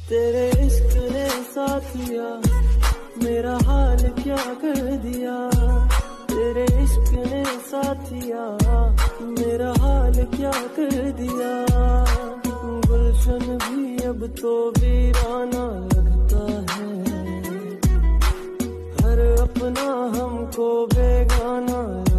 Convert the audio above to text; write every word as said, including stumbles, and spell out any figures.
तेरे इश्क ने साथिया मेरा हाल क्या कर दिया, तेरे इश्क ने साथिया मेरा हाल क्या कर दिया। गुलशन भी अब तो वीराना लगता है, हर अपना हमको बेगाना